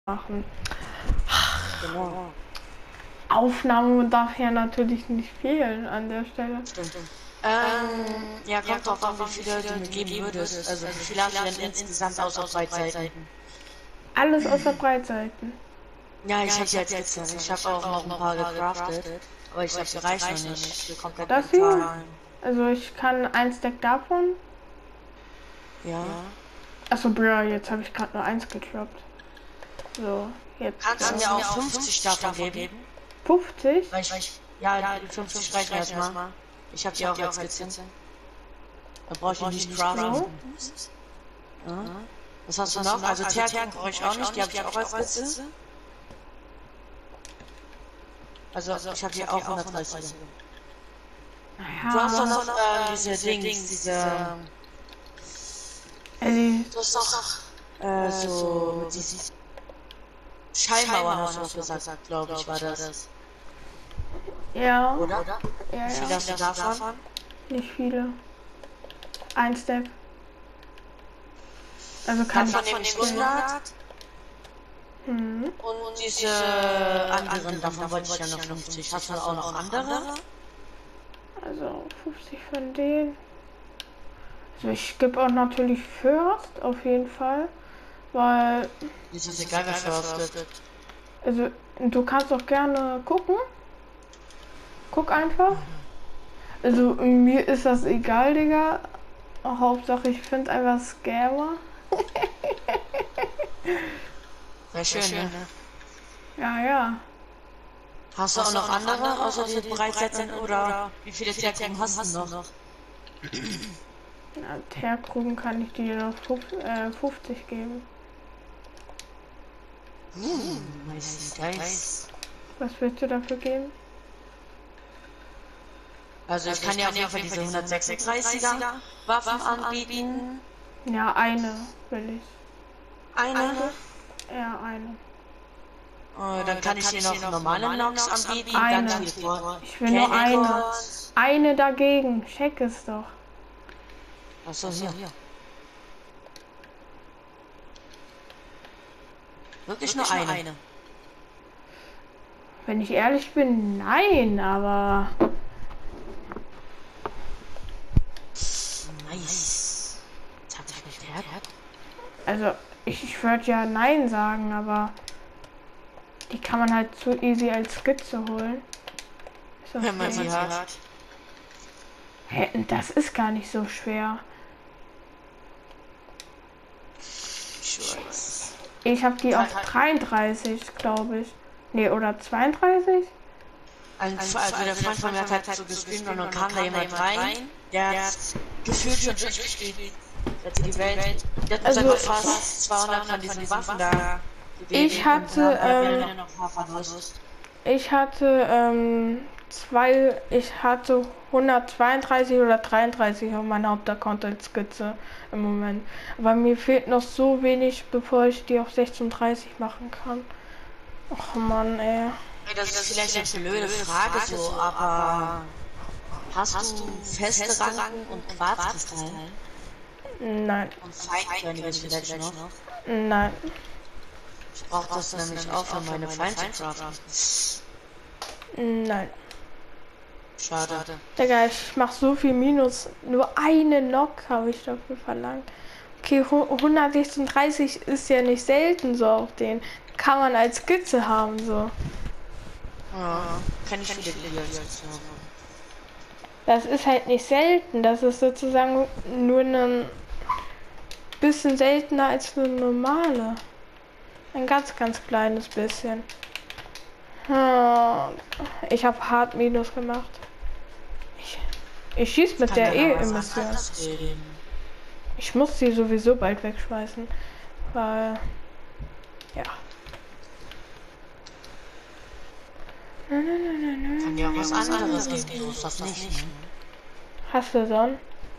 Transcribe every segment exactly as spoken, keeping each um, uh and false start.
machen. Genau. Aufnahme darf ja natürlich nicht fehlen an der Stelle. Stimmt. Ähm, ja, kommt drauf an, wie viele du mir geben würdest. Also, wie viele hast du denn insgesamt außer Breitseiten? Alles außer Breitseiten. Ja, ich habe sie jetzt gezählt. Ich habe auch noch ein paar gecraftet. Aber ich glaube, die reichen noch nicht. Ich will komplett Das hier? bezahlen. Also ich kann ein Stack davon. Ja. Achso, bro, jetzt habe ich gerade nur eins gedroppt. So, jetzt. Kannst du äh, mir auch fünfzig davon geben? fünfzig? Weil ich, ja, die fünfzig reichen erstmal. Ich habe die auch jetzt gezählt. Da brauche ich nicht craften. Ja. Was hast du noch? Also Terken brauche ich auch nicht, die habe ich auch als Skizze. Also ich habe hier auch hundertdreißig. Naja. Du hast doch noch ähm, diese Dings, diese... Ellie. Du hast doch äh, so... diese Schallmauern hast du noch gesagt, glaube ich, war das. Ja. Oder? Ja, Wie viel ja. hast du davon? Nicht viele. Ein Stack. Also kann Davon ich nehme ich hundert. Mhm. Und diese anderen, davon wollte ich ja noch fünfzig. Hast du auch noch andere? Also fünfzig von denen. Also ich gebe auch natürlich First auf jeden Fall. Weil, Ist es egal, wer verhaftet? also du kannst auch gerne gucken. Guck einfach. Also mir ist das egal, Digga. Hauptsache ich finde einfach Scammer. Sehr schön, ne? Ja, ja. Hast du auch noch andere, außer die Breitseiten, oder wie viele Terken hast du noch? Na, Terkrugen kann ich dir noch fünfzig geben. Uh, nice, nice. Was willst du dafür geben? Also ich kann dir auf jeden Fall diese hundertsechsunddreißiger Waffen anbieten. Ja, eine will ich. Eine? Ja, eine. Oh, dann kann ich dir noch normale Nox anbieten. Eine. Ganz viel vor. Ich will nur eine. Eine dagegen. Check es doch. Achso, hier. Wirklich nur eine? Wenn ich ehrlich bin, nein, aber... Nice. Jetzt hat sich nicht gehört. Also, ich, ich würde ja nein sagen, aber... Die kann man halt so easy als Skizze holen. So, wenn man sie hat. Hä, das ist gar nicht so schwer. Ich habe die auf dreiunddreißig, glaube ich. Ne, oder zweiunddreißig? Ein, also der Freund von mir hat halt so gestreamt und dann kam da jemand rein, der hat gefühlt schon durchgespielt. Der hat die Welt, der hat also fast zweihundert von diesen Waffen da. Ich hatte, ähm, ich hatte, ähm, zwei, ich hatte hundertzweiunddreißig oder dreiunddreißig auf meiner Hauptaccount als Skizze im Moment. Aber mir fehlt noch so wenig, bevor ich die auf sechsunddreißig machen kann. Och Mann, ey. Das ist vielleicht eine blöde Frage so, aber hast du feste Ranken und Quarzkristalle? Nein. Und Feinkörniges vielleicht noch? Nein. Ich brauche das nämlich auch für meine Feinde zu craften. Nein. Schade. Digga, ich mach so viel Minus. Nur eine Nock habe ich dafür verlangt. Okay, hundertsechsunddreißig ist ja nicht selten so auf den. Kann man als Skizze haben so. Ja, kann ich viele jetzt haben. Das ist halt nicht selten. Das ist sozusagen nur ein bisschen seltener als eine normale. Ein ganz, ganz kleines bisschen. Ich habe hart Minus gemacht. Ich, ich schieß mit der E-Emission. Ich muss sie sowieso bald wegschmeißen. Weil... Ja. Kann ja was anderes geben, muss das nicht. Ne? Hast du Sonnen?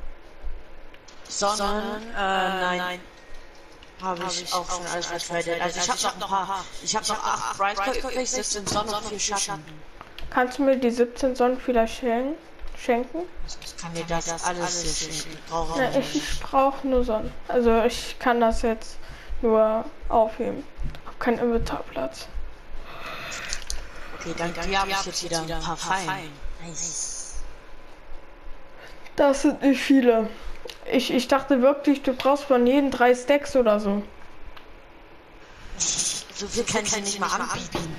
Sonnen? Äh, nein. Habe ich, ich auch schon alles vertradet. Also ich habe noch ein paar. Ich habe noch acht Brightcore übrig, siebzehn Sonnen und vier Schatten. Kannst du mir die siebzehn Sonnen vielleicht schenken? schenken? Ich kann dir das alles hier schenken. Ja, ich ich brauche nur Sonnen. Also ich kann das jetzt nur aufheben. keinen Inventarplatz. Okay, dann hier habe ich jetzt wieder ein paar Fallen. Nice. Das sind nicht viele. Ich, ich dachte wirklich, du brauchst von jedem drei Stacks oder so. So viel kann ich nicht mal anbieten.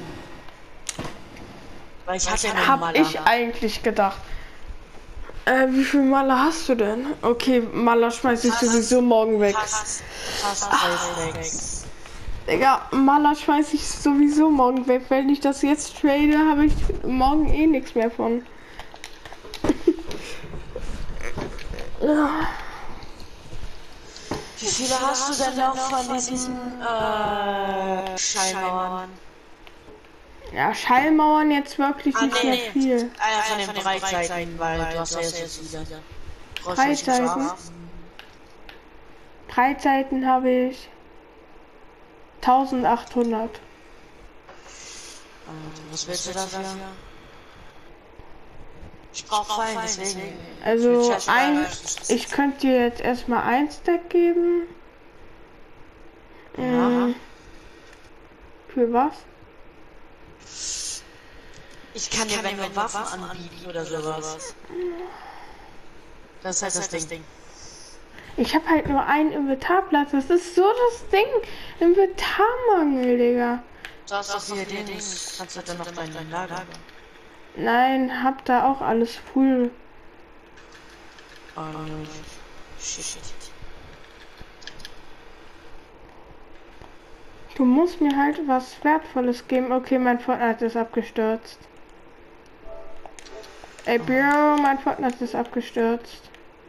Weil ich hatte ja nur Hab Maler. ich eigentlich gedacht. Äh, wie viel Maler hast du denn? Okay, Maler schmeiß ich sowieso morgen weg. Fast, fast drei Stacks. Digga, Maler schmeiß ich sowieso morgen weg. Wenn ich das jetzt trade, habe ich morgen eh nichts mehr von. Wie viele hast du denn noch von diesen äh, Schallmauern? Ja, Schallmauern jetzt wirklich Ah, nicht nee, mehr nee. viel. Ah, ja, von den Breitseiten, weil du hast ja jetzt so viele. Breitseiten? Breitseiten habe ich eintausendachthundert. Was willst du dafür? Ich brauche Fallen, deswegen. Also ein, ich könnte dir jetzt erstmal ein Stack geben. Ja. Ähm, für was? Ich kann dir, wenn wir Waffen anbieten oder sowas. Das ist halt das Ding. Ich habe halt nur einen Inventarplatz. Das ist so das Ding. Inventarmangel, Digga. Du hast doch viele Dings. Kannst du dann noch dein Lager? Nein, hab da auch alles full. Oh, shit. Du musst mir halt was Wertvolles geben. Okay, mein Fortnite ist abgestürzt. Ey, Bro, mein Fortnite ist abgestürzt.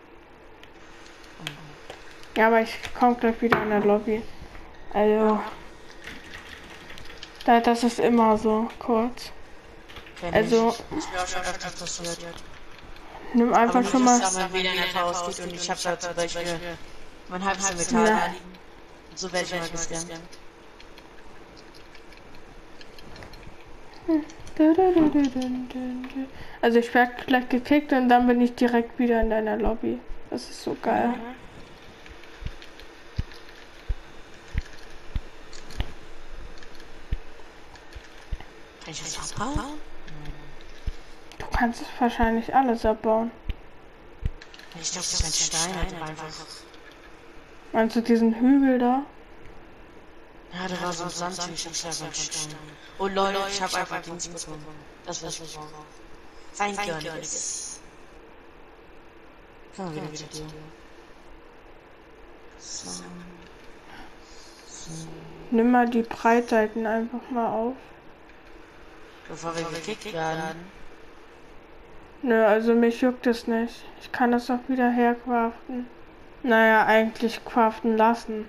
Ja, aber ich komme gleich wieder in der Lobby. Also, da, das ist immer so kurz. Also, nimm einfach aber schon mal. Wenn wieder in der Haus geht und ich habe da zum Beispiel mein halbes Metall Ja. liegen. So werde ich mal gescannt. Also ich werde gleich gekickt und dann bin ich direkt wieder in deiner Lobby. Das ist so geil. Mhm. Kann ich das abbauen? Du kannst es wahrscheinlich alles abbauen. Ich glaube, das ist ein Stein, aber einfach. Meinst du diesen Hügel da? Ja, da war so ein Sandtisch, ich habe einen Stein. Oh Leute, ich habe einfach Dings bekommen. Das was ich brauche. Feingörniges. Komm wieder zu dir. So. So. Nimm mal die Breitseiten einfach mal auf. Bevor wir gekickt werden. Nö, also mich juckt es nicht. Ich kann das doch wieder hercraften. Naja, eigentlich craften lassen.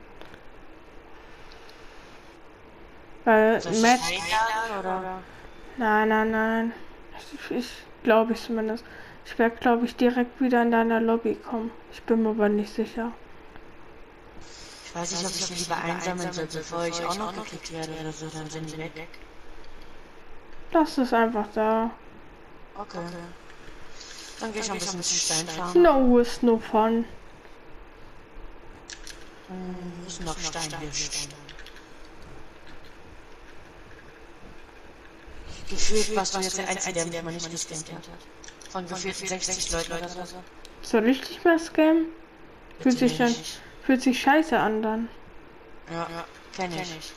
Weil Matt... Oder? Nein, nein, nein. Ich, ich glaube ich zumindest. Ich werde, glaube ich, direkt wieder in deiner Lobby kommen. Ich bin mir aber nicht sicher. Ich weiß nicht, ob ich die lieber einsammeln soll, bevor ich auch noch gekickt werde oder so, dann sind die weg. Lass es einfach da. Okay. Dann gehe ich ein bisschen Stein farmen. No is no fun. Wir müssen noch Stein hier. Gefühlt warst du jetzt der Einzige, der mich mal nicht gescannt hat. Von gefühlt sechzig Leuten oder so. Soll ich dich mal scammen? Fühlt sich dann, fühlt sich scheiße an dann. Ja, ja, kenn ich.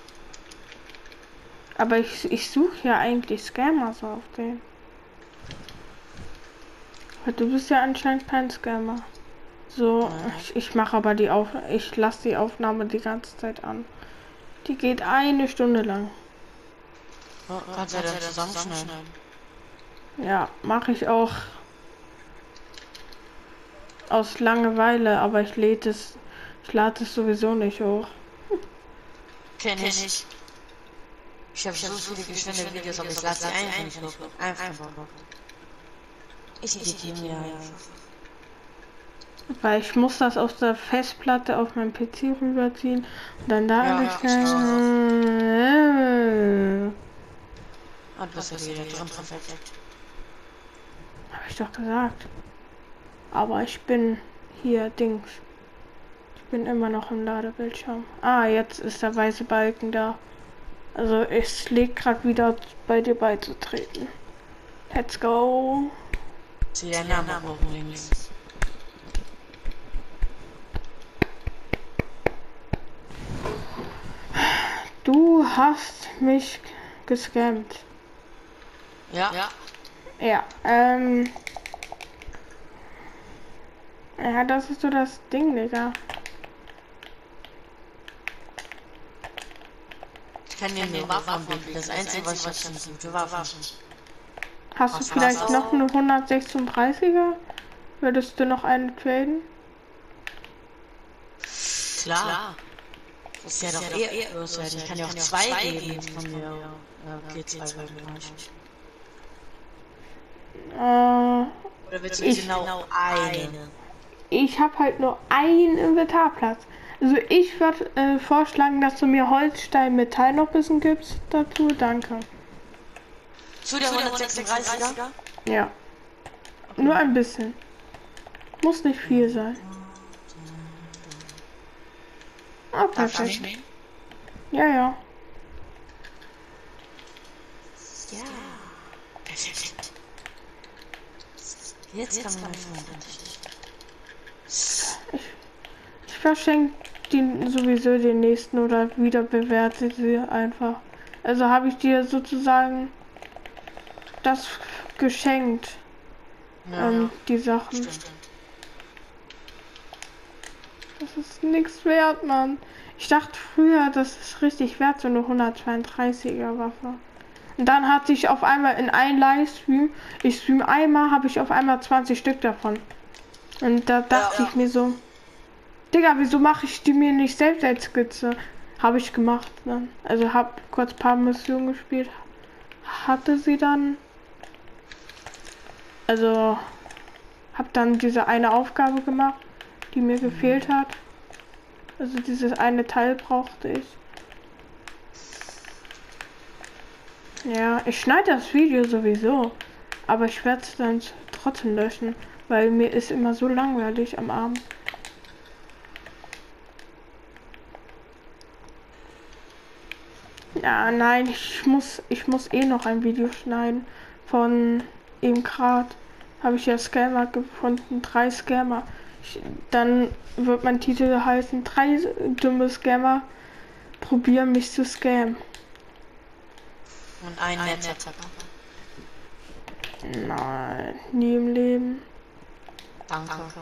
Aber ich, ich suche ja eigentlich Scammer so auf den. Aber du bist ja anscheinend kein Scammer. So, ich, ich mache aber die Auf, ich lasse die Aufnahme die ganze Zeit an. Die geht eine Stunde lang. Oh, kannst du ja dann zusammenschneiden? Ja, mache ich auch aus Langeweile, aber ich lädt es, ich lade es sowieso nicht hoch. Kenn ich. Ich habe so viele geschnittene Videos, aber ich lade sie einfach nicht hoch. Einfach hoch. Ich editiere mir einfach. Weil ich muss das aus der Festplatte auf meinen P C rüberziehen und dann da Ja, alles ja, äh, und das ist wieder drin, perfekt. Hab ich doch gesagt. Aber ich bin hier Dings. Ich bin immer noch im Ladebildschirm. Ah, jetzt ist der weiße Balken da. Also es legt gerade wieder bei dir beizutreten. Let's go. Zieh deinen Namen hoch links. Du hast mich gescammt. Ja. Ja. Ja, ähm. Ja, das ist so das Ding, Digga. Ich kann dir nur Waffen anbieten. Das Einzige, was ich habe, sind gute Waffen. Hast du vielleicht noch eine hundertsechsunddreißiger? Würdest du noch einen traden? Klar. Das ist ja doch eh los. Ich kann dir auch zwei geben. Ich kann dir ja, okay, zwei würden reichen. Äh, Oder willst du ich, genau eine? Ich habe halt nur einen Inventarplatz. Also ich würde äh, vorschlagen, dass du mir Holzstein Metall noch ein bisschen gibst dazu. Danke. Zu der hundertsechsunddreißiger? Ja. Okay. Nur ein bisschen. Muss nicht viel sein. Ah, perfekt. Ja, ja. Ja. Perfekt. Jetzt kann man Ich, ich verschenke die sowieso den nächsten oder wieder bewerte sie einfach. Also habe ich dir sozusagen das geschenkt. Ja, ähm, die Sachen. Stimmt. Das ist nichts wert, Mann. Ich dachte früher, das ist richtig wert, so eine hundertzweiunddreißiger Waffe. Und dann hatte ich auf einmal in einem Livestream, ich stream einmal, habe ich auf einmal zwanzig Stück davon. Und da dachte ja, ja. ich mir so, Digga, wieso mache ich die mir nicht selbst als Skizze? Habe ich gemacht dann. Also habe kurz ein paar Missionen gespielt. Hatte sie dann. Also habe dann diese eine Aufgabe gemacht, die mir gefehlt hat. Also dieses eine Teil brauchte ich. Ja, ich schneide das Video sowieso, aber ich werde es dann trotzdem löschen, weil mir ist immer so langweilig am Abend. Ja, nein, ich muss, ich muss eh noch ein Video schneiden von eben gerade. Habe ich ja Scammer gefunden, drei Scammer. Ich, dann wird mein Titel heißen, drei dumme Scammer probieren mich zu scammen. Und ein netter Nein, nie im Leben. Danke. Danke.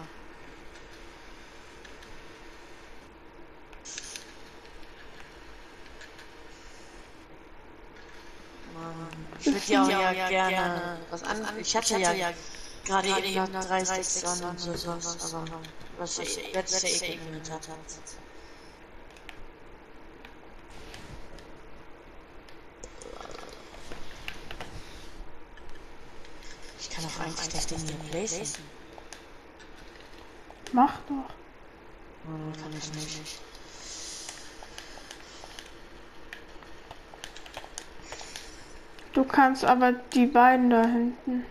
Ich würde ja, ja, ja gerne, gerne was an. Ich hatte, ich hatte ja, ja gerade eben noch dreißig Sonnen und sowas, aber was ich jetzt ja eh gemeldet hat. Ich kann auch eigentlich das Ding hier placen. Mach doch. Oh, kann ich nicht. Du kannst aber die beiden da hinten.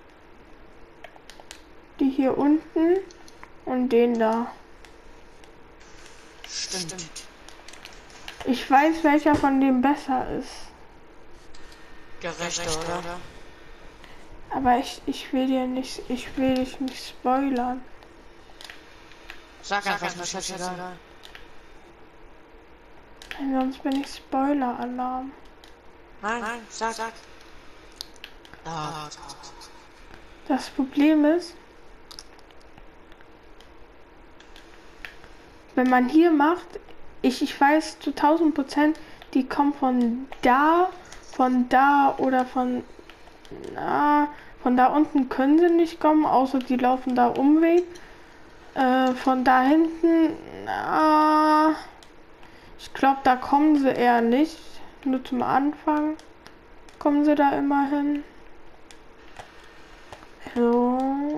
Die hier unten und den da. Stimmt. Ich weiß, welcher von dem besser ist. Gerechter, oder? Aber ich, ich will dir nicht, ich will dich nicht spoilern. Sag einfach, was ist egal. Sonst bin ich Spoiler-Alarm. Nein, nein, sag, sag. Ah, das Problem ist, wenn man hier macht, ich, ich weiß zu tausend Prozent, die kommen von da, von da oder von, na, von da unten können sie nicht kommen, außer die laufen da Umweg. Äh, von da hinten, na, ich glaube, da kommen sie eher nicht. Nur zum Anfang kommen sie da immer hin. So.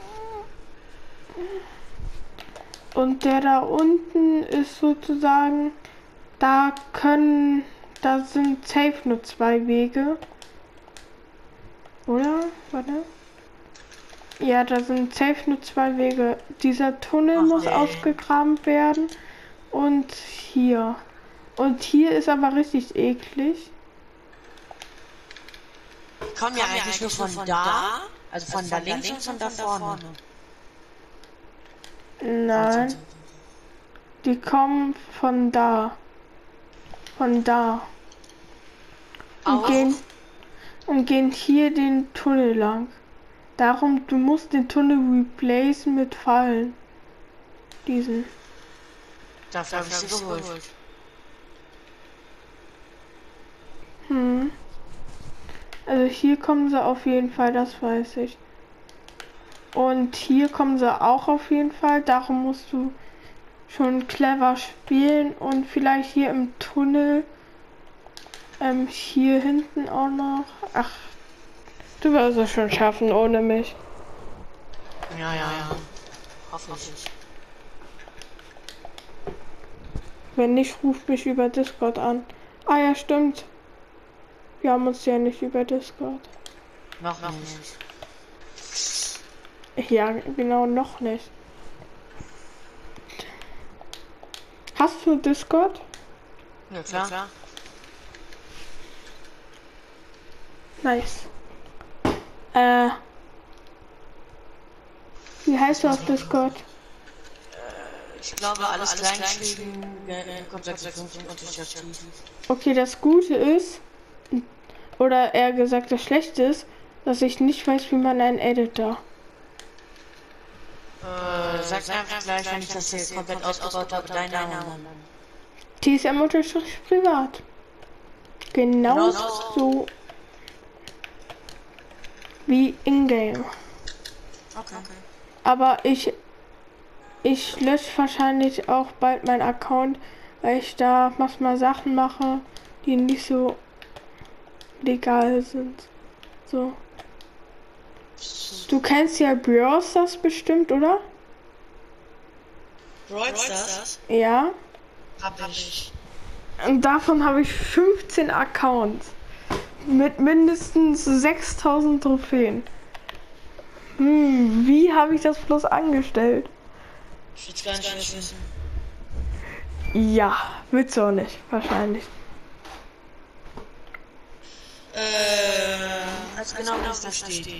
Und der da unten ist sozusagen, da können, da sind safe nur zwei Wege. Oder? Warte. Ja, da sind safe nur zwei Wege. Dieser Tunnel Ach, muss nee. ausgegraben werden. Und hier. Und hier ist aber richtig eklig. Kommen ja eigentlich nur von, von da, also von, also von da links und von da vorne. Nein, die kommen von da. Von da. Und gehen, und gehen hier den Tunnel lang. Darum, du musst den Tunnel replacen mit Fallen. Diesen. Dafür habe ich sie geholt. Hm. Also hier kommen sie auf jeden Fall, das weiß ich. Und hier kommen sie auch auf jeden Fall. Darum musst du schon clever spielen und vielleicht hier im Tunnel. Ähm, hier hinten auch noch. Ach, du wirst es schon schaffen ohne mich. Ja, ja, ja. Hoffe ich. Wenn nicht, ruft mich über Discord an. Ah ja, stimmt. Wir haben uns ja nicht über Discord. Noch, noch nicht. Ja, genau, noch nicht. Hast du Discord? Ja, klar. Ja, klar. Nice. Äh. Wie heißt du auf Discord? Ich glaube, alles klein geschrieben, okay, das Gute ist, oder eher gesagt das Schlechte ist, dass ich nicht weiß, wie man einen Editor. Äh, sag einfach gleich, wenn ich das hier komplett ausgebaut habe, dein Name. T S M unterstrich privat. Genau so wie in-game. Okay. Aber ich ich lösche wahrscheinlich auch bald meinen Account, weil ich da manchmal Sachen mache, die nicht so legal sind. So. Du kennst ja Brawl Stars bestimmt, oder? Brawl Stars? Ja. Hab ich. Und davon habe ich fünfzehn Accounts. Mit mindestens sechstausend Trophäen. Hm, wie habe ich das bloß angestellt? Ich will's gar nicht wissen. Ja, willst du auch nicht, wahrscheinlich. Äh, also genau, was da steht.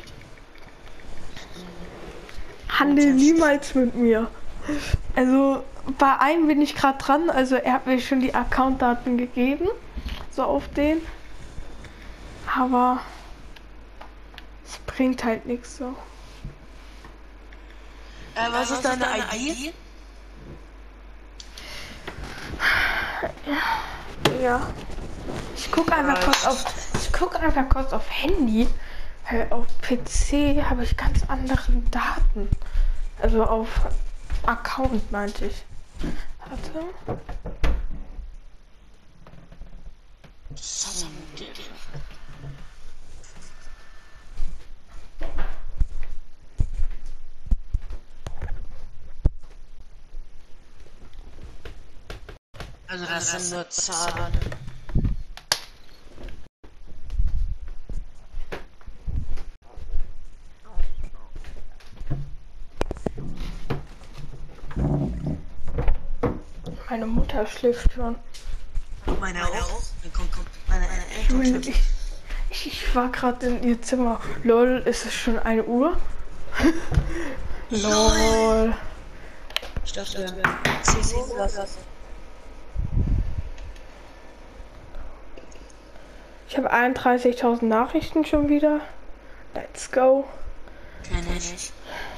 Handel niemals mit mir. Also, bei einem bin ich gerade dran, also er hat mir schon die Accountdaten gegeben. So auf den. Aber es bringt halt nichts so. Äh, was, was ist deine, deine I D? Ja. Ich gucke einfach kurz auf. Ich gucke einfach kurz auf Handy. Weil auf P C habe ich ganz andere Daten. Also auf Account meinte ich. Warte. Also das sind nur Zahlen. Meine Mutter schläft schon. Meine auch. Dann kommt, kommt meine Eltern. Ich, ich, ich war gerade in ihr Zimmer. Lol, ist es schon eine Uhr? Lol. Ich dachte, wir haben zehn Uhr. Ich habe einunddreißigtausend Nachrichten schon wieder. Let's go. Kenn ich.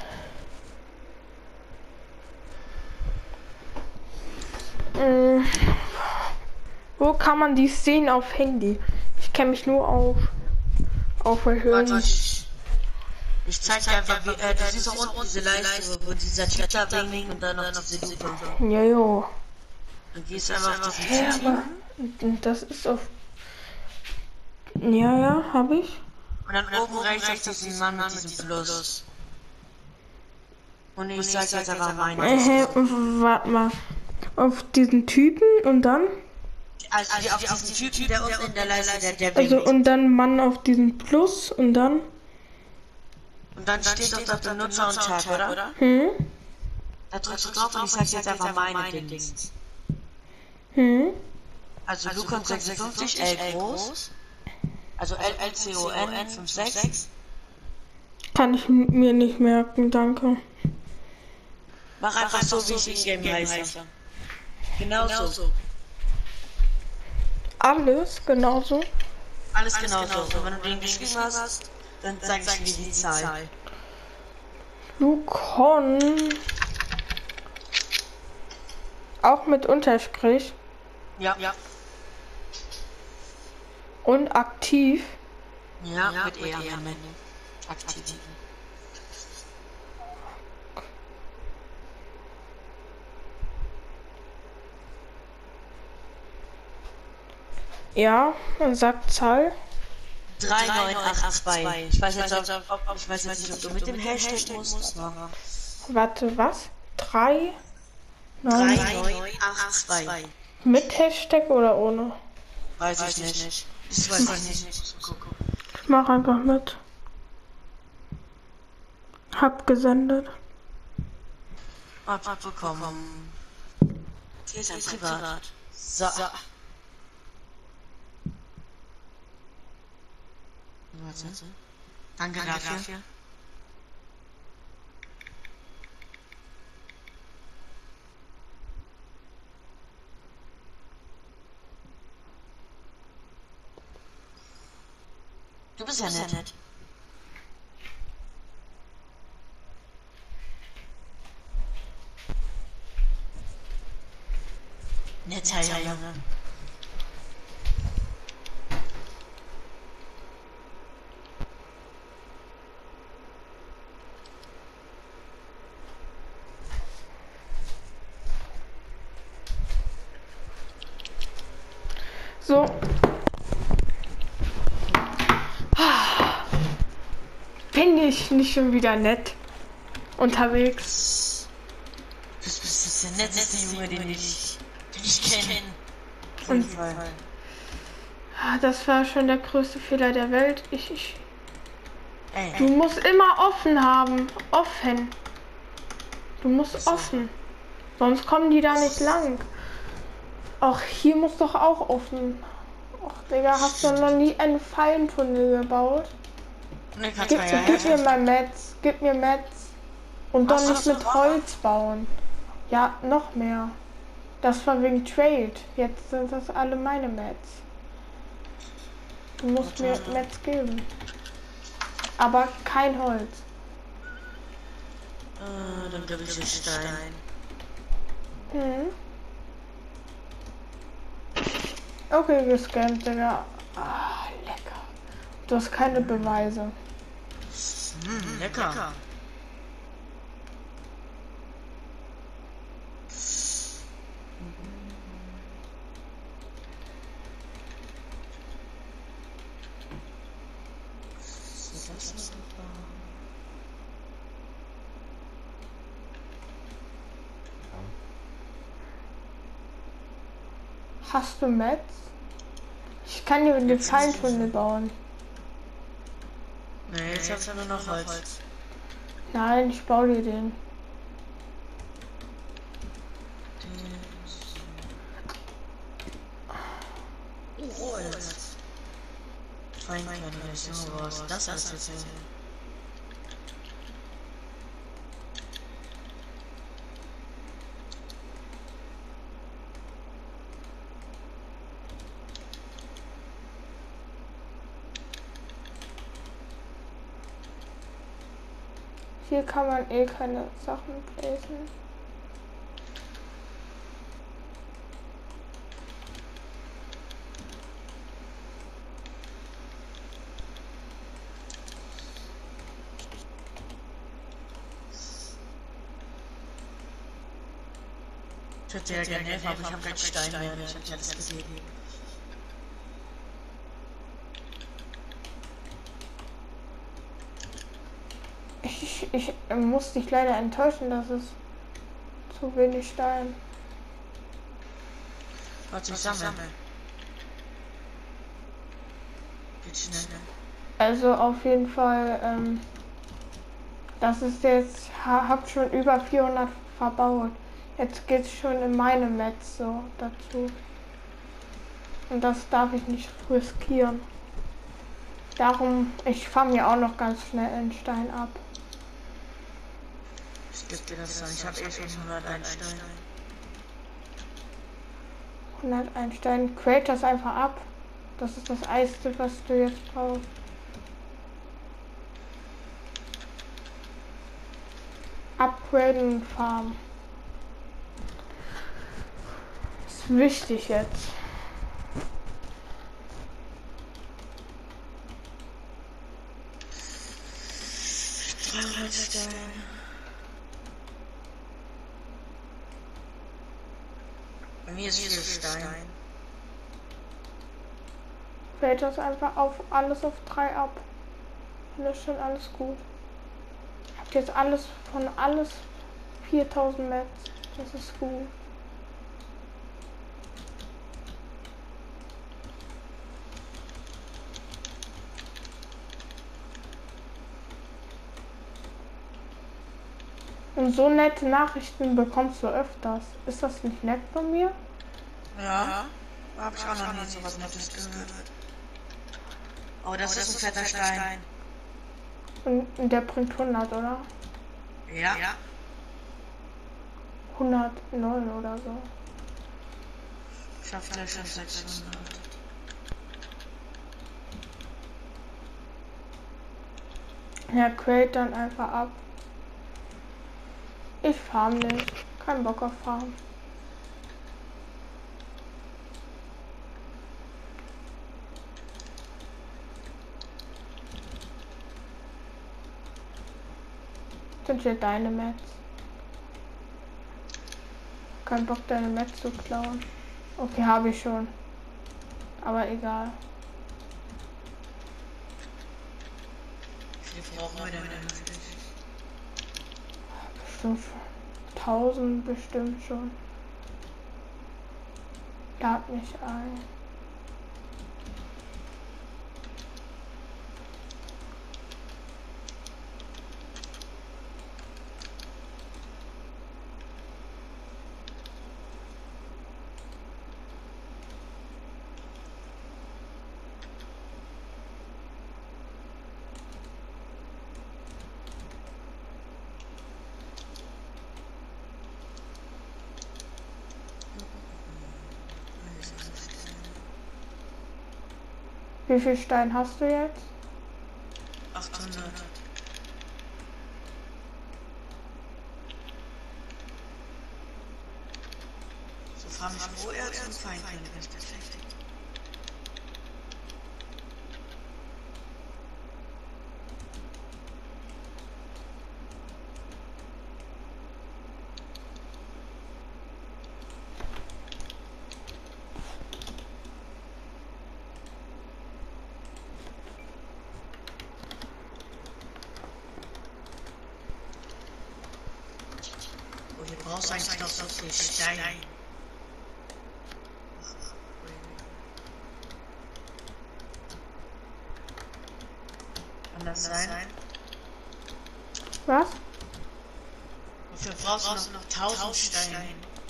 Mm. Wo kann man die sehen auf Handy? Ich kenne mich nur auf auf Hören. Ich, ich zeig dir einfach, wie, äh, du siehst auch unten diese Leiste, wo dieser Typ da winkt und dann noch diese Lupe. Ja, jo. Dann gehst du einfach auf diesen Ja, aber das ist auf. Ja, ja, habe ich. Und dann oben rechts auf diesen Mann mit diesem Plus. Und ich sag jetzt aber meine. Äh, warte mal. Auf diesen Typen und dann? Also, also auf, auf diesen Typen, der unten in der Leiste, der, der Also und dann Mann auf diesen Plus und dann? Und dann steht doch dort Benutzer und Chat, oder? Hm? Da drückst du drauf und ich sag jetzt einfach meine Dings. Hm? Also Lucon sechsundfünfzig, L groß. Also L L C O N sechsundfünfzig. Kann ich mir nicht merken, danke. Mach einfach so, wie ich in Game heiße. Genauso. Alles genauso? Alles genauso. Und wenn du den geschrieben hast, dann sag ich dir die Zahl. Lucon. Auch mit Unterstrich. Ja. ja. Und aktiv. Ja, ja mit E am Ende. Aktiv. Ja, man sagt Zahl. drei neun acht zwei. Ich weiß jetzt, ob, ob, ich weiß jetzt nicht, ob du mit dem Hashtag musst. Warte, was? drei neun acht zwei. Mit Hashtag oder ohne? Weiß ich nicht. Das weiß ich nicht. Ich mach einfach mit. Hab gesendet. Abbekommen. Hier ist ein Privat. So. Warte. Danke, Danke dafür. dafür. Du bist, du bist ja nett. nett. Netter Junge. So. Bin ich nicht schon wieder nett unterwegs? Du bist der netteste Junge, den ich, den ich kenne. Und das war schon der größte Fehler der Welt. Ich, ich Ey. Du musst immer offen haben. Offen. Du musst offen. Sonst kommen die da nicht lang. Ach, hier muss doch auch offen. Ach, Digga, hast du noch nie einen Fallentunnel gebaut? Nee, gib, ja gib mir mal Metz. Gib mir Metz. Und doch nicht mit Holz bauen. Ja, noch mehr. Das war wegen Trade. Jetzt sind das alle meine Metz. Du musst mir Metz geben. Aber kein Holz. Äh, dann gebe ich dir Stein. Hm. Okay, gescannt, Digga. Ah, lecker. Du hast keine Beweise. Mm, lecker. lecker. Hast du Metz? Ich kann dir den Fallentunnel bauen. Nee, jetzt hast du nur noch Holz. Nein, ich baue dir den. Oh, Holz. Feinkörnigkeit, was das ist jetzt? Hier kann man eh keine Sachen lesen. Ich hätte ja gerne helfen, aber ich habe keinen Stein mehr. Ich habe ja alles gesehen. Ich, ich, ich muss dich leider enttäuschen, dass es zu wenig Stein. Warte, ich sammle. Geht schnell. Also auf jeden Fall, ähm, das ist jetzt, hab schon über vierhundert verbaut. Jetzt geht's schon in meine Metz so dazu. Und das darf ich nicht riskieren. Darum, ich fange mir auch noch ganz schnell einen Stein ab. Ich gebe dir das an. Ich habe eh schon hunderteins Stein. hunderteins Stein. Crate das einfach ab. Das ist das Eiste, was du jetzt brauchst. Upgraden und farmen. Ist wichtig jetzt. dreihundert Steine. Bei mir ist viel Stein. Fällt das einfach auf alles auf drei ab. Und das ist schon alles gut. Ich habe jetzt alles von alles viertausend Metz. Das ist gut. Und so nette Nachrichten bekommst du öfters. Ist das nicht nett von mir? Ja, da habe ich auch noch nie so was Nettes gehört. Oh, das ist ein fetter Stein. Und, und der bringt hundert, oder? Ja. hundertneun oder so. Schafft er schon sechshundert. Ja, crate dann einfach ab. Ich farm nicht. Kein Bock auf Farm. Sind hier deine Mets? Kein Bock, deine Mets zu klauen. Okay, habe ich schon. Aber egal. Wie viel brauchen wir denn eigentlich? Bestimmt tausend bestimmt schon. Lad mich ein. Wie viel Stein hast du jetzt? achthundert. So farm ich Roherz und Feinkörner, wenn ich das richtig. Du brauchst eigentlich noch so viel Stein. Kann das sein? Was? Wofür brauchst du noch tausend Steine?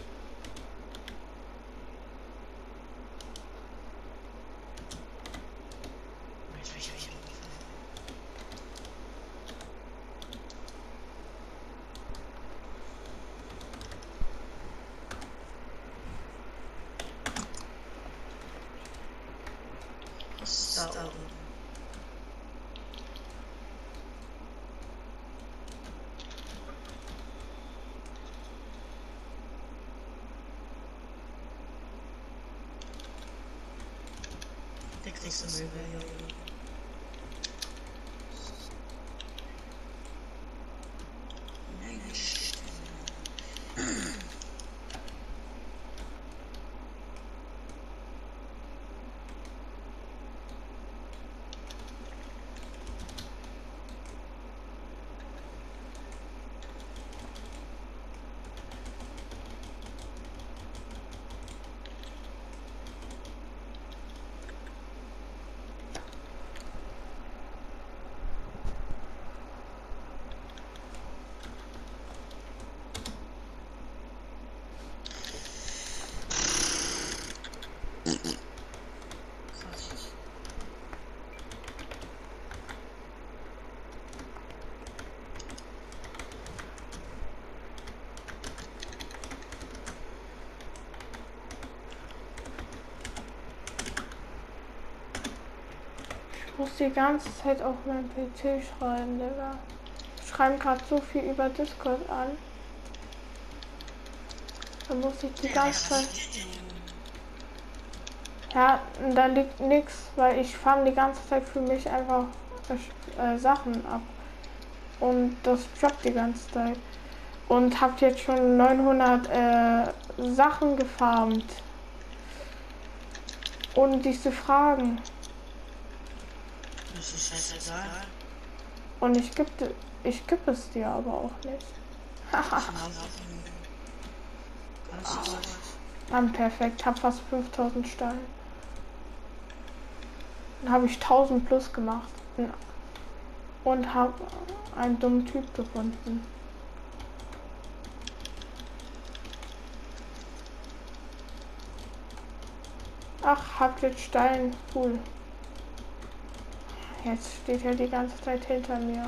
Da oben. Der kriegst du Möbel hier oben. muss die ganze Zeit auf meinem P C schreiben, Digga. Ich schreibe gerade so viel über Discord an. Da muss ich die ganze Zeit... Ja, da liegt nichts, weil ich fange die ganze Zeit für mich einfach äh, Sachen ab. Und das droppt die ganze Zeit. Und habt jetzt schon neunhundert äh, Sachen gefarmt. Und diese Fragen. Das ist scheißegal. Und ich geb, ich geb es dir aber auch nicht. Haha. Dann perfekt, hab fast fünftausend Steine. Dann habe ich tausend plus gemacht. Und habe einen dummen Typ gefunden. Ach, habt jetzt Stein. Cool. Jetzt steht er die ganze Zeit hinter mir.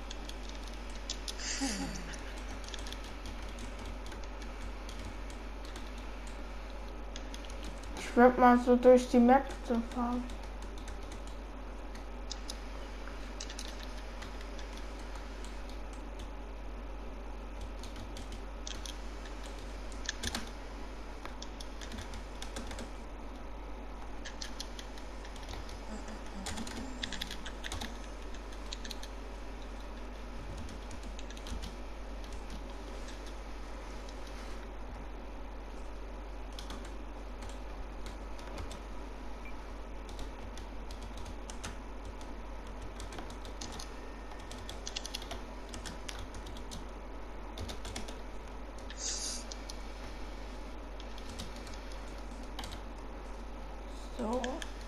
Ich würde mal so durch die Map zu fahren. So.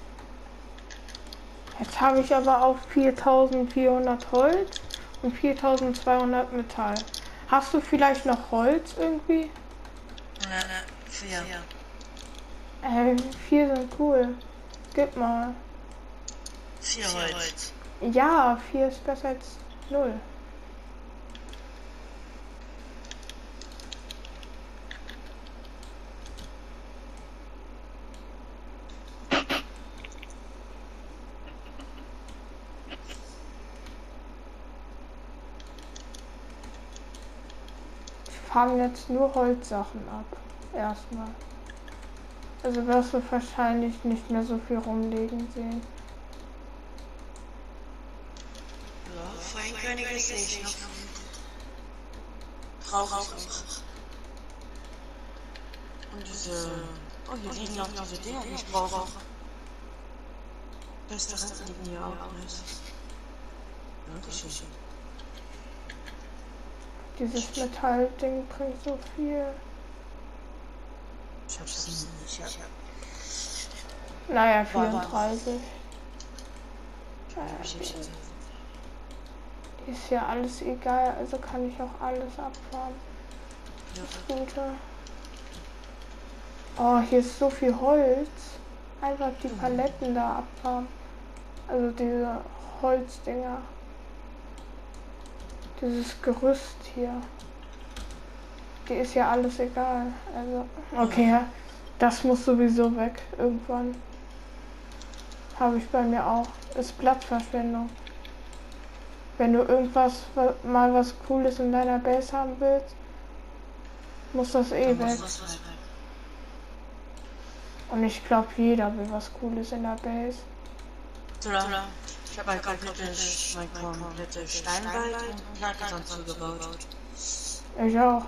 Jetzt habe ich aber auch viertausendvierhundert Holz und viertausendzweihundert Metall. Hast du vielleicht noch Holz irgendwie? Nein, nein, vier. Äh, vier sind cool. Gib mal. Vier Holz. Ja, vier ist besser als null. Ich farm jetzt nur Holzsachen ab. Erstmal. Also wirst du wahrscheinlich nicht mehr so viel rumliegen sehen. Ja, Feinkönige sehe ich noch. Traurig. Und diese... Oh, hier liegen noch diese Dinger, die ich brauche. Beste Reste liegen hier auch. Dankeschön. Dieses Metallding bringt so viel. Ich hab's nicht. Ich hab... Naja, vierunddreißig. Äh, ist ja alles egal, also kann ich auch alles abfahren. Das Gute. Oh, hier ist so viel Holz. Einfach die Paletten da abfahren. Also diese Holzdinger. Dieses Gerüst hier. Die ist ja alles egal. Also, okay, das muss sowieso weg irgendwann. Habe ich bei mir auch. Ist Platzverschwendung. Wenn du irgendwas, mal was Cooles in deiner Base haben willst, muss das eh weg. Und ich glaube, jeder will was Cooles in der Base. Ich habe mein komplettes, mein komplettes Steinwald und Plattform zugebaut. Ich auch.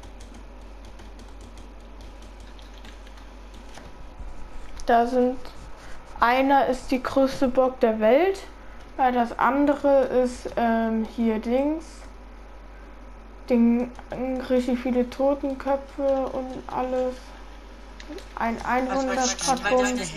Da sind, einer ist die größte Burg der Welt, weil das andere ist ähm, hier Dings. Ding, richtig viele Totenköpfe und alles. Ein hundert Grad Bogen. Mit,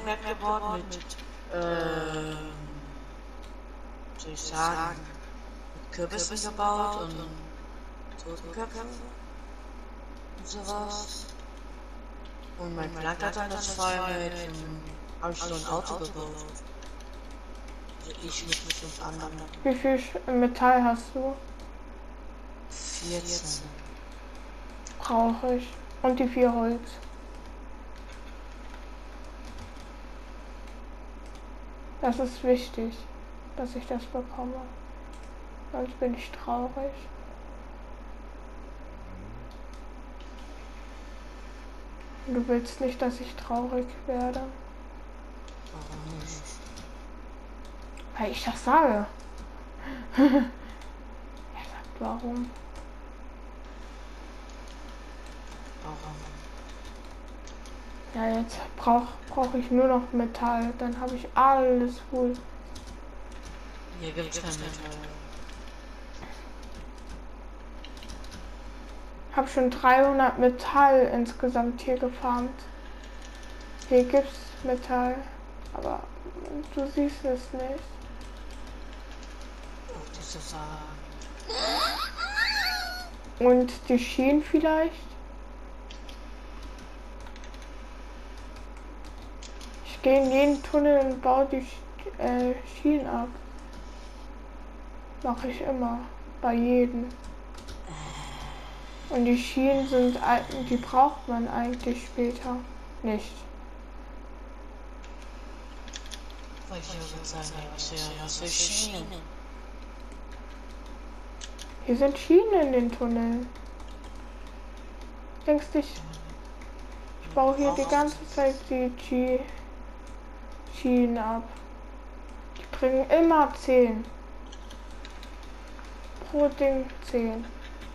äh, soll ich sagen, mit Kürbissen gebaut und Totenköpfen und sowas. Und mein Plan hat dann das voll mit, habe ich so ein Auto gebaut. Also ich mit fünf anderen. Wie viel Metall hast du? vierzehn. Brauche ich. Und die vier Holz. Das ist wichtig, dass ich das bekomme. Sonst bin ich traurig. Du willst nicht, dass ich traurig werde. Warum nicht? Weil ich das sage. Er sagt warum. Warum? Ja, jetzt brauche brauch ich nur noch Metall. Dann habe ich alles wohl. Hier gibt's kein Metall. Ich habe schon dreihundert Metall insgesamt hier gefarmt. Hier gibt's Metall, aber du siehst es nicht. Oh, diese Wagen. Und die Schienen vielleicht? Ich gehe in jeden Tunnel und baue die äh, Schienen ab. Mache ich immer. Bei jedem. Und die Schienen sind, die braucht man eigentlich später nicht. Weil ich würde sagen, was für, was für Schienen. Hier sind Schienen in den Tunneln. Denkst du, ich, ich baue hier die ganze Zeit die G Schienen ab. Die bringen immer zehn. Pro Ding zehn.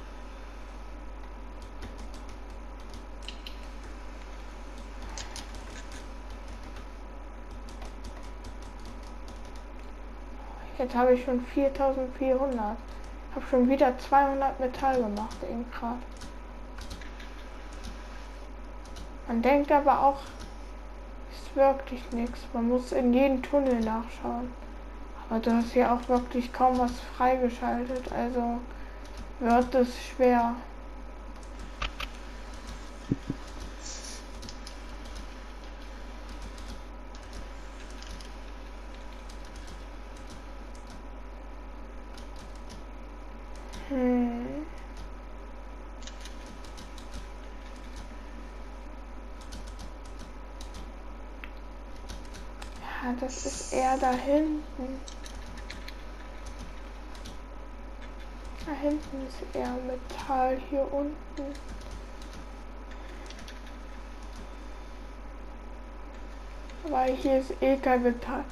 Jetzt habe ich schon viertausendvierhundert. Ich habe schon wieder zweihundert Metall gemacht eben gerade. Man denkt aber auch, ist wirklich nichts. Man muss in jeden Tunnel nachschauen. Aber du hast hier auch wirklich kaum was freigeschaltet. Also wird es schwer. Hm. Ja, das ist eher da hinten. Da hinten ist eher Metall, hier unten. Aber hier ist eh kein Metall.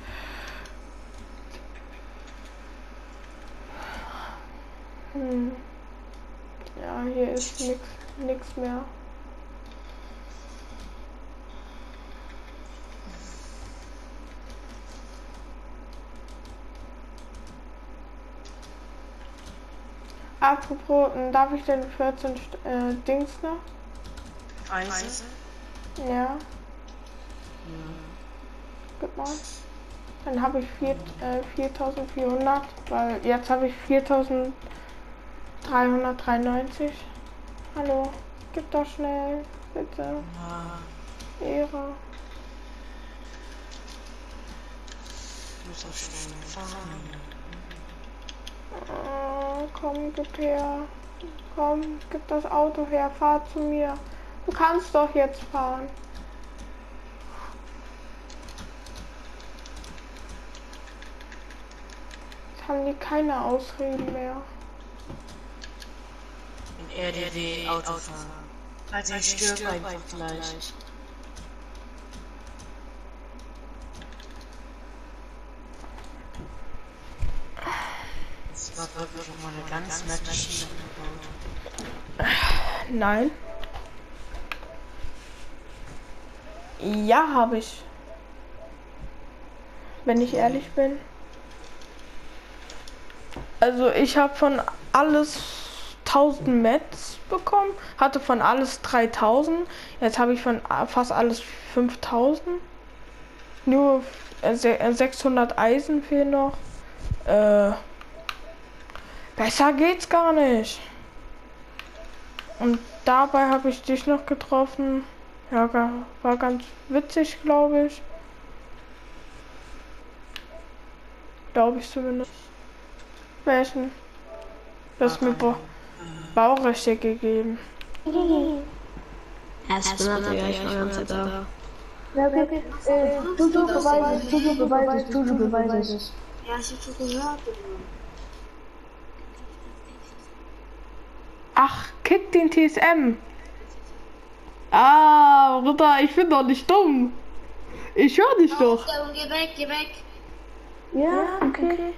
Hm. Ja, hier ist nix, nix mehr. Apropos, darf ich denn vierzehn äh, Dings noch? Eisen? Ja. Ja. Gib mal. Dann habe ich vier, äh, viertausendvierhundert, weil jetzt habe ich viertausenddreihundertdreiundneunzig. Hallo, gib doch schnell, bitte. Ja. Ehre. Du musst auch schnell fahren. Oh, komm, gib her. Komm, gib das Auto her, fahr zu mir. Du kannst doch jetzt fahren. Jetzt haben die keine Ausreden mehr. In R D W Auto fahren. Also ich stirb einfach gleich. Das war wirklich schon mal eine ganz nette Schiene gebaut. Nein. Ja, habe ich. Wenn ich ehrlich bin. Also ich habe von alles tausend Mets bekommen, hatte von alles dreitausend. Jetzt habe ich von fast alles fünftausend. Nur sechshundert Eisen fehlen noch. Äh, besser geht's gar nicht. Und dabei habe ich dich noch getroffen. Ja, war ganz witzig, glaube ich. Glaube ich zumindest. Welchen? Das ist mir ba Baurechte gegeben. Ja, ich bin natürlich auch die ganze Zeit da. Ja, okay, okay. Äh, Jojo beweist es, Jojo beweist es, Jojo beweist es. Ja, ich hab schon gehört. Ach, kick den T S M. Ah, Ritter, ich bin doch nicht dumm. Ich höre dich doch. Geh weg, geh weg. Ja, okay.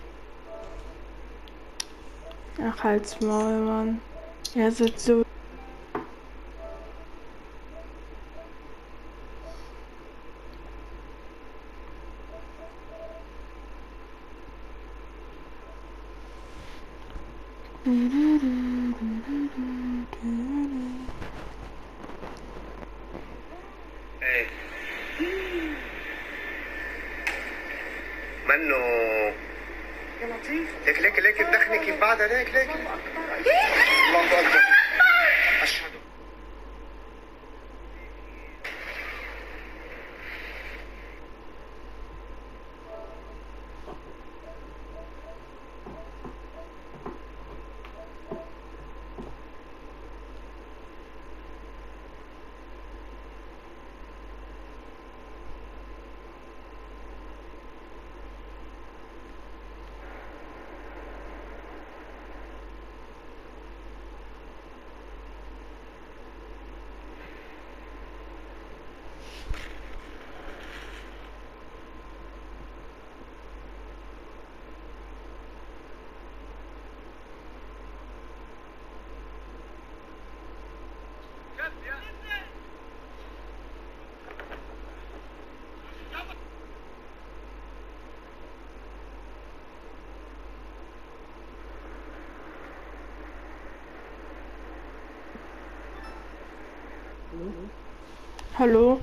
Ach, halt's Maul, Mann. Er sitzt so. ايه منه ليك ليك ليك بدخني كيف بعدها ليك ليك الله اكبر اشهد Hallo?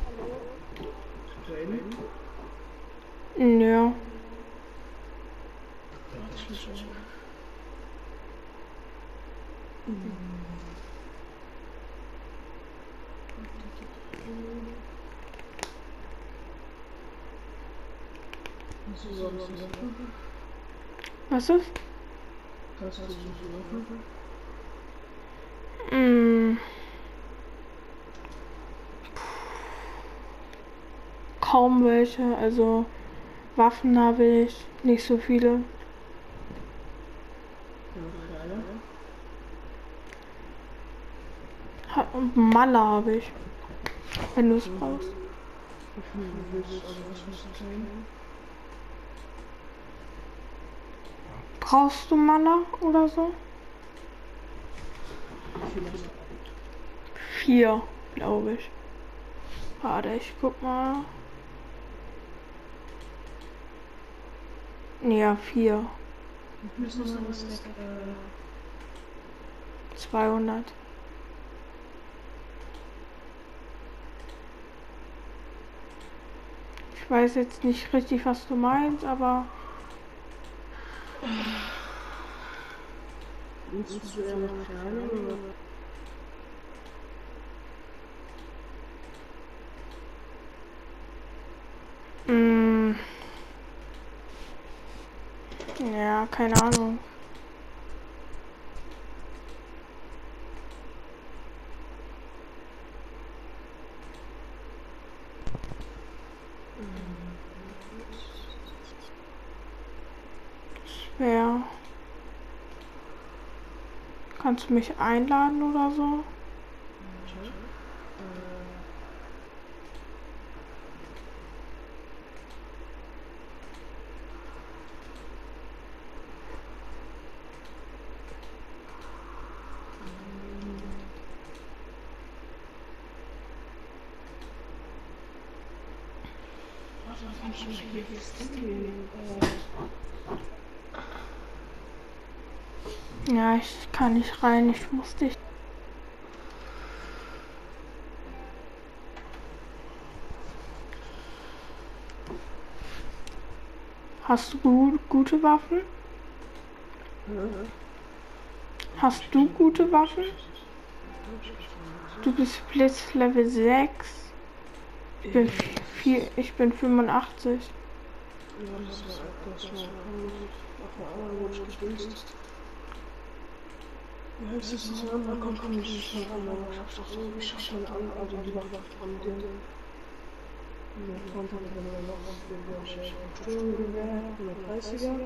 Ja. Was ist? Mm. Kaum welche, also Waffen habe ich nicht so viele. Ha Malle habe ich, wenn du es brauchst. Brauchst du Malle oder so? Vier, glaube ich. Warte, ich guck mal. Ja, vier. zweihundert. Ich weiß jetzt nicht richtig, was du meinst, aber... Mm. Ja, keine Ahnung. Schwer. Kannst du mich einladen oder so? Ja, ich kann nicht rein, ich muss dich. Hast du gu gute Waffen? Hast du gute Waffen? Du bist Blitz Level sechs. Ich bin vier, ich bin fünfundachtzig. Ja, es ist so ein anderer Kompromiss. Ich schaff doch so, ich schaff schon an, also die Waffe von dem. hundertzwanzig haben wir noch was für ein Sturmgewehr, hundertdreißiger.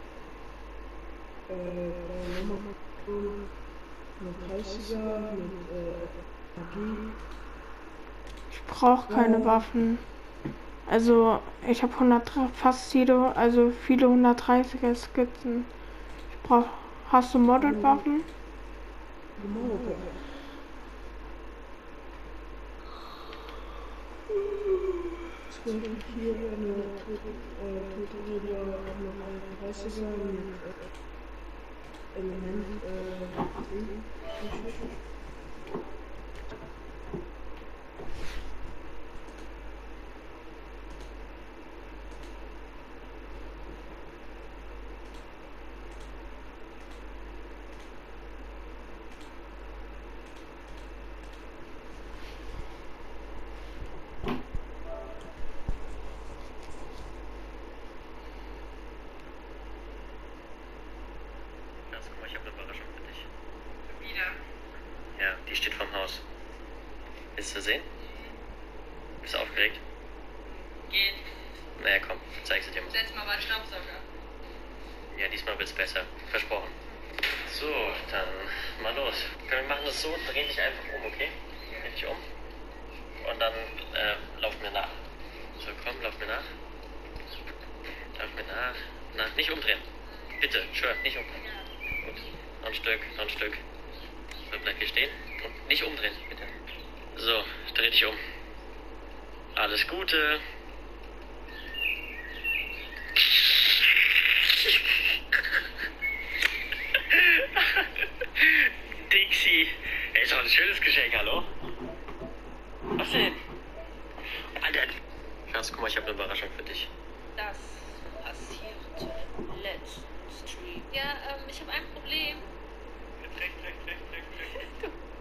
Äh, nochmal hundertdreißiger mit äh, Magie. Ich brauche keine Ja. Waffen. Also ich habe hundert, fast jede, also viele hundertdreißiger Skizzen. Ich brauch, hast du Modded Waffen? Genau. zwölf vier eine Tutorial noch eine dreißiger mit äh, Element äh, zehn. Guck mal, ich habe eine Überraschung für dich. Wieder? Ja, die steht vorm Haus. Willst du sehen? Bist du aufgeregt? Geht. Naja, komm, zeig sie dir mal. Setz mal meinen Staubsauger. Ja, diesmal wird's besser. Versprochen. So, dann mal los. Wir machen das so, dreh dich einfach um, okay? Dreh dich um. Und dann äh, lauf mir nach. So, komm, lauf mir nach. Lauf mir nach. Nach, nicht umdrehen. Bitte, schwör, nicht umdrehen. Gut, noch ein Stück, noch ein Stück. So, bleib hier stehen. Und nicht umdrehen, bitte. So, dreh dich um. Alles Gute. Dixie. Ey, ist doch ein schönes Geschenk, hallo? Was denn? Alter. Schatz, guck mal, ich habe eine Überraschung für dich. Das passiert im letzten Stream. Ja, ähm, ich habe ein Problem. Recht, recht, recht, recht, recht.